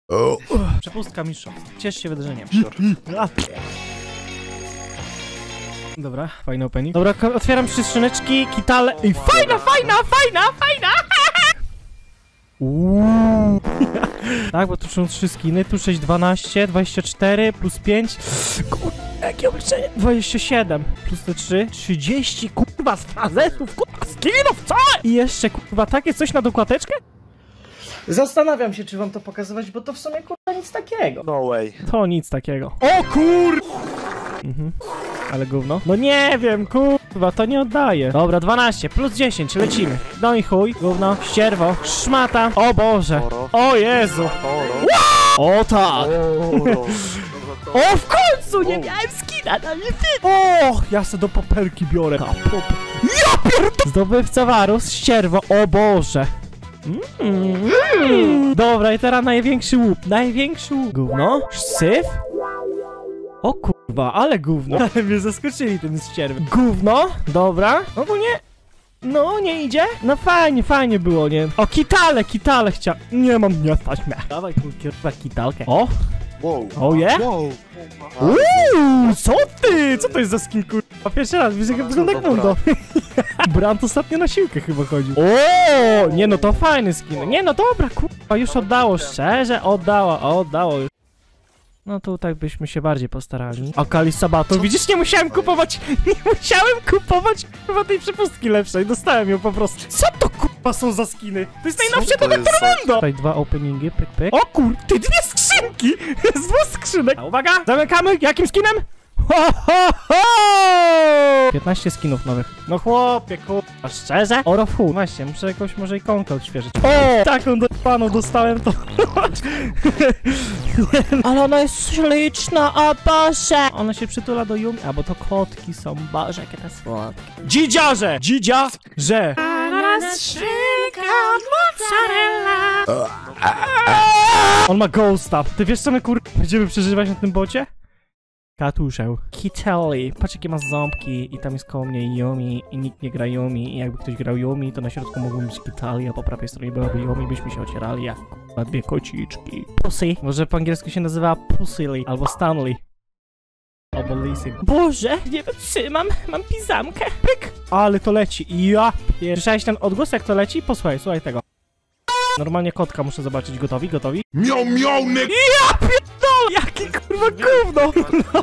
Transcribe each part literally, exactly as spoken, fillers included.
Przepustka mistrza. Ciesz się wydarzeniem. Dobra, fajny opening. Dobra, otwieram trzy skrzyneczki, kitale. Ej, fajna, fajna, fajna, fajna! Uuu. Tak, bo tu są trzy skiny, tu sześć, dwanaście, dwadzieścia cztery plus pięć. Kurde, jakie obliczenie? dwadzieścia siedem plus te trzy, trzydzieści, kurwa, z frazesów, kurwa, skinów, co? I jeszcze, kurwa, takie coś na dokładeczkę? Zastanawiam się, czy wam to pokazywać, bo to w sumie, kurwa, nic takiego. No way. To nic takiego. O kur... Mhm. Ale gówno. No nie wiem, kurwa, to nie oddaje. Dobra, dwanaście plus dziesięć, lecimy. No i chuj, gówno, ścierwo, szmata. O Boże. O Jezu. O tak. O, w końcu nie miałem skina na lity. O, ja se do paperki biorę. Ja pierdolę. Zdobywca Varus, ścierwo, o Boże. Mm. Mm. Dobra, i teraz największy łup. Największy łup. Gówno? Syf? O kurwa, ale gówno. Ale mnie zaskoczyli tym ścierwem. Gówno? Dobra. Ogólnie... No, nie idzie? No fajnie, fajnie było, nie? O, kitale, kitale chciał. Nie mam, nie stać mnie. Dawaj, kurwa, kitalkę. O! Wow. O je? Yeah? Wow. Uuu, co ty? Co to jest za skin, kurwa? Pierwszy raz, wiesz jak wygląda jak mundo. Brant ostatnio na siłkę chyba chodził. O, nie no, to fajny skin. Nie no, dobra, kurwa, już oddało, szczerze, oddało, oddało już. No tutaj byśmy się bardziej postarali. O, Kali Sabato, widzisz, nie musiałem kupować, nie musiałem kupować, kurwa, tej przepustki lepszej, dostałem ją po prostu. Co to, kurwa, są za skiny? To jest najnowsze do Mundo! Tutaj dwa openingi, pyk, pyk. O kur... ty, dwie skrzynki! Z dwóch skrzynek! A uwaga, zamykamy, jakim skinem? Ho, ho, ho! piętnaście skinów nowych. No chłopie, kurwa, szczerze? Oro w chuj. Właśnie, muszę jakoś może ikonkę odświeżyć. O! Taką do panu dostałem to. Ale ona jest śliczna, o Boże! Ona się przytula do Yumi. A bo to kotki są, Boże, jakie te słodkie. Dzidziarze! Dzidziarze! On ma ghosta. Ty wiesz, co my kur... będziemy przeżywać na tym bocie? Katuszę. Kitelli. Patrz, jakie ma ząbki i tam jest koło mnie Yumi i nikt nie gra Yumi i jakby ktoś grał Yumi, to na środku mogły być Kitelli, a po prawej stronie byłaby Yumi, byśmy się ocierali jak na dwie kociczki. Pussy. Może po angielsku się nazywa Pussyli albo Stanley. Albo Lizzie. Boże, nie wytrzymam, mam pizamkę. Pyk. Ale to leci. Ja pier... Słyszałeś ten odgłos, jak to leci? Posłuchaj, słuchaj tego. Normalnie kotka muszę zobaczyć. Gotowi? Gotowi? Miau, miau, nie... Ja pierdolę! Jaki kurwa gówno!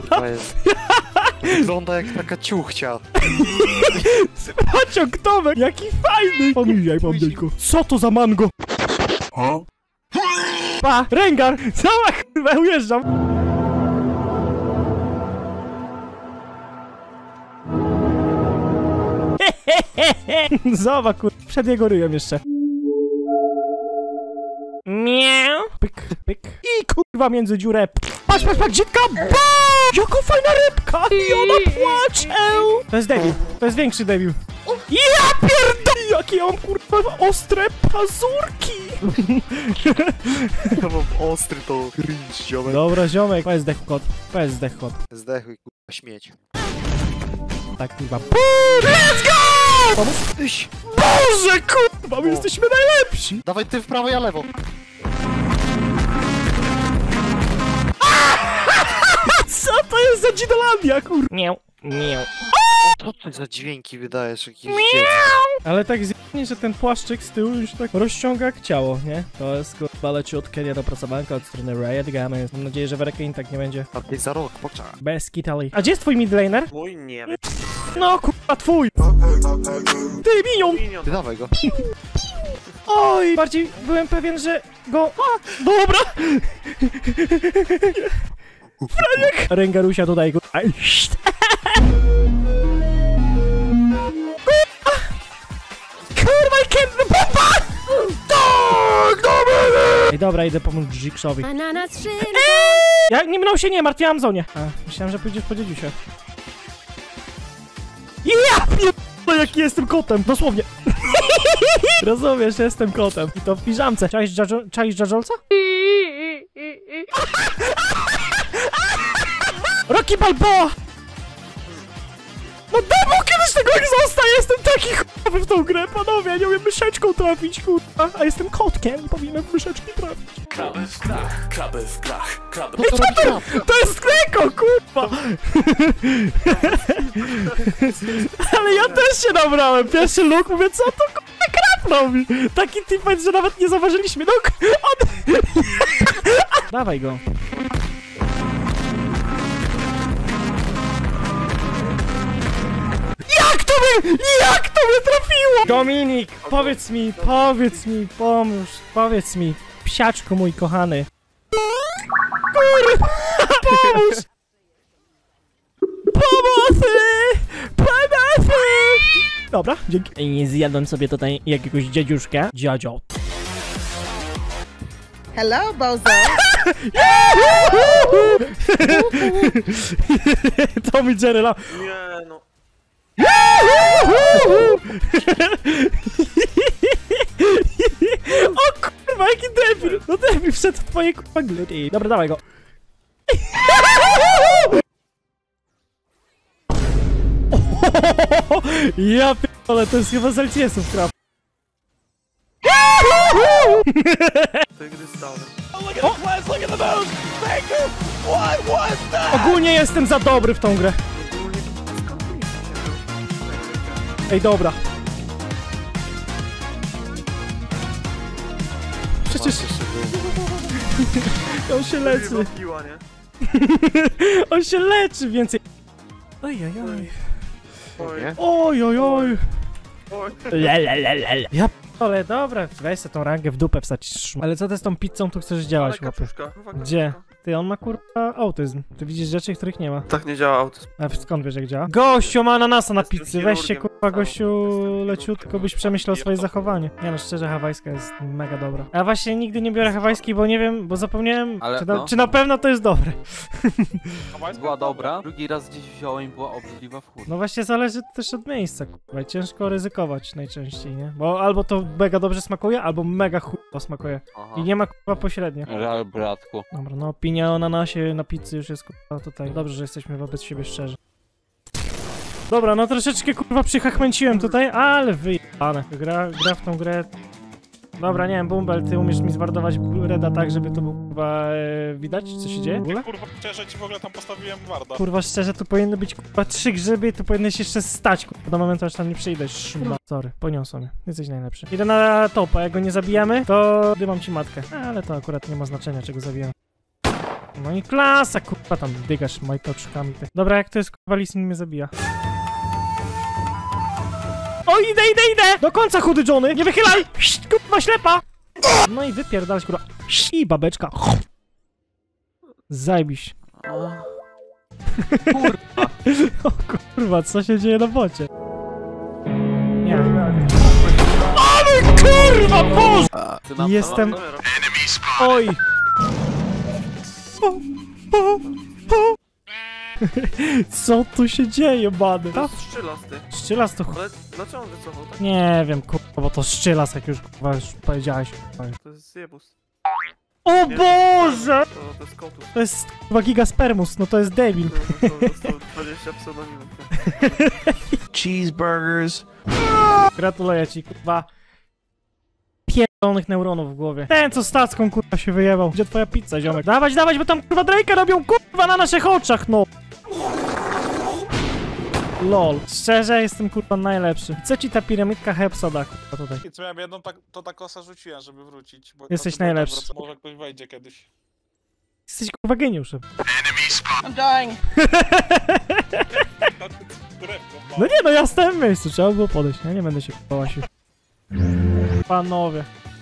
Wygląda jak taka ciuchcia. Paciąg-tomek! Jaki fajny! Pomijaj, pomniejku. Co to za mango? Ha? Pa! Rengar! Cała kurwa, ujeżdżam! Zobacz, kurwa, przed jego ryjem jeszcze. Miau. Pyk, pyk. I kurwa między dziurę. Patrz, patrz, patrz, dzitka! Ba! Jaka fajna rybka! I ona płacze! To jest debil. To jest większy debil. Ja pierdolę! Jakie on kurwa ostre pazurki! Ja mam ostry to cringe, ziomek. Dobra, ziomek. Powiedz zdech kot. Powiedz zdech kot. Zdechły, kurwa, śmieć. Tak, kurwa. Let's go! Pomóż? Iś. Boże, kurwa, my jesteśmy najlepsi! Dawaj ty w prawo, ja lewo. Co to jest za Dzidolandia, kurwa? Miau, miau. Co ty za dźwięki wydajesz, jakieś Miau! Ale tak zjemnie, że ten płaszczyk z tyłu już tak rozciąga jak ciało, nie? To jest kurwa leciutkie niedopracowanko od strony Riot Games. Mam nadzieję, że Werkin tak nie będzie. A ty za rok, poczekaj. Bez kitali. A gdzie jest twój midlaner? Mój nie wiem. No kurwa, twój! Ty, minion! Ty dawaj go. Oj, bardziej byłem pewien, że go... A, dobra! Franiek! Rengarusia tutaj, kurwa. Kurwa, i kiedy bomba! Tak, dobra! Ej, dobra, idę pomóc Jigsawowi. Ja nie mną się nie martwiłam zonie. A, myślałem, że pójdziesz po dziedziusie. Ja pierdolę, jaki jestem kotem, dosłownie. Rozumiesz, że jestem kotem. I to w piżamce. Czaisz Jajolca? Rocky Balboa! No demo, kiedy Weź tego egzosta, jestem taki chujowy w tą grę, panowie, ja nie umiem myszeczką trafić, kurwa. A jestem kotkiem i powinienem myszeczki trafić. Kraby w grach, kraby w grach, kraby No to robi krab. To jest Greko, kurwa! Ale ja też się nabrałem. Pierwszy look, mówię, co to kurwa krab robi? Taki typ, że nawet nie zauważyliśmy. No, k- on... Dawaj go. Jak to mnie, jak to mnie trafiło? Dominik, powiedz mi, powiedz mi, pomóż, powiedz mi, psiaczku mój kochany. Kurwa, pomóż! Pomocy! Pomocy! Dobra, dzięki. I zjadłem sobie tutaj jakiegoś dziadziuszka. Dziadzio. Hello, Bozo. Tommy Jerry la... Nie no. O kurwa, jaki debil! No debil wszedł w twoje kurwa gry. Dobra, dawaj go. Ja p***ole, to jest chyba z L C S-ów krab. Tej gry stałem. Ogólnie jestem za dobry w tą grę. Ogólnie skąpiliście się. Ej, dobra. Przecież on się leczy. Chyba piła, nie? On się leczy więcej. Oj, oj, oj. Oj, Nie? Oj, oj, oj. oj. Lelelelele. Ja p***ole, dobra, weź se tą rangę w dupę wstać. szm- Ale co ty z tą pizzą tu chcesz działać, Ale chłopie? kaczuszka, chyba Gdzie? kaczuszka. Ty, on ma kurwa autyzm. Ty widzisz rzeczy, których nie ma. Tak nie działa autyzm. A skąd wiesz, jak działa? Gościu ma ananasa na Jestem pizzy. Weź się chirurgiem. kurwa, gościu, Jestem leciutko, chirurgiem. byś przemyślał swoje zachowanie. Nie no, szczerze, hawajska jest mega dobra. A właśnie nigdy nie biorę hawajskiej, bo nie wiem, bo zapomniałem, Ale czy na, no. czy na pewno to jest dobre. Była dobra, drugi raz gdzieś wziąłem i była obrzydliwa w chuj. No właśnie zależy też od miejsca, kurwa. Ciężko ryzykować najczęściej, nie? Bo albo to mega dobrze smakuje, albo mega chujowo smakuje. Aha. I nie ma kurwa pośrednio. Żal, bratku. Dobra, no opinia o ananasie na pizzy już jest kurwa tutaj. Dobrze, że jesteśmy wobec siebie szczerzy. Dobra, no troszeczkę kurwa przychachmęciłem tutaj, ale wyjebane. Gra, gra w tą grę. Dobra, nie wiem, Bumble, ty umiesz mi zwardować Reda tak, żeby to był kurwa e, widać, co się dzieje? W ogóle? Kurwa, szczerze ci w ogóle tam postawiłem Warda. Kurwa, szczerze, tu powinny być kurwa trzy grzyby i tu powinieneś jeszcze stać, kurwa, do momentu, aż tam nie przyjdę. Szma. Sorry, poniosło mnie. Jesteś najlepszy. Idę na topa, jak go nie zabijamy, to dymam ci matkę. Ale to akurat nie ma znaczenia, czego zabijam. No i klasa, kurwa, tam dygasz majtoczkami. Ty. Dobra, jak to jest, kurwa, Lee Sin mnie zabija. O, idę, idę, idę! Do końca, chudy Johnny! Nie wychylaj! Szt, kurwa, ślepa! No i wypierdalać, kurwa. Szt, i babeczka. Zajbiś. Kurwa. O kurwa, co się dzieje na bocie? Nie. Ale kurwa, boże! Ty nam Jestem... tam- Oj! O, o, o. Co tu się dzieje, bany? To jest szczylas, ty. Szczylas to ch... Ale dlaczego on wycofał, tak? Nie wiem, kurwa, bo to szczylas, jak już kurwa już powiedziałeś. Kurwa. To jest zjebus. O Nie, Boże! To, to jest kotus. To jest kurwa gigaspermus, no to jest debil. To, to dostał dwadzieścia pseudonimów. Cheeseburgers. Gratuluję ci, kurwa. Pierdolonych neuronów w głowie. Ten, co stacką, kurwa, się wyjebał. Gdzie twoja pizza, ziomek? Dawać, dawać, bo tam, kurwa, Drake'a robią, kurwa, na naszych oczach, no! Lol. Szczerze, jestem, kurwa, najlepszy. Co ci ta piramidka Hepsoda, kurwa, tutaj? I co miałem jedną, tak, to ta kosa rzuciłem, żeby wrócić. Bo Jesteś to- to- najlepszy. wraca- Może ktoś wejdzie kiedyś. Jesteś, kurwa, geniuszem. I'm dying. No nie, no ja stałem w miejscu, trzeba było podejść, ja nie będę się pałasił. Panowie.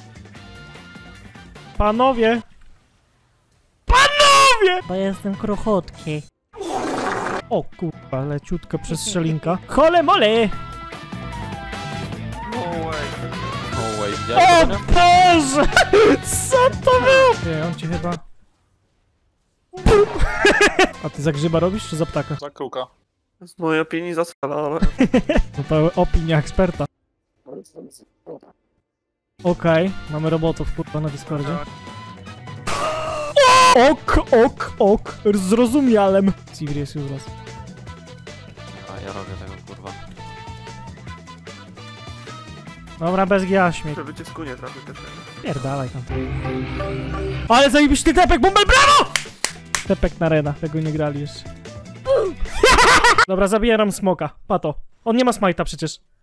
Panowie! Panowie! Bo jestem krochotki. O kurwa, leciutko przez strzelinka. Chole mole! No way. No way, O widziałeś to? Boże! Co to było? Nie, on ci chyba... Bum. A ty za grzyba robisz, czy za ptaka? Za kruka. Z mojej opinii za scala, ale... To pełna opinia eksperta. Okej, mamy robotów kurwa na Discordzie. Ok, ok, ok, zrozumiałem. Civir jest już raz. A ja robię tego, kurwa. Dobra, bez gia śmieć. Żeby cię skunie trafił też. Pierdalaj tam. Ale zajebiście tepek, bumble, brawo! Tepek na Rena, tego nie grali jeszcze. Dobra, zabijam smoka, pato. On nie ma smajta przecież.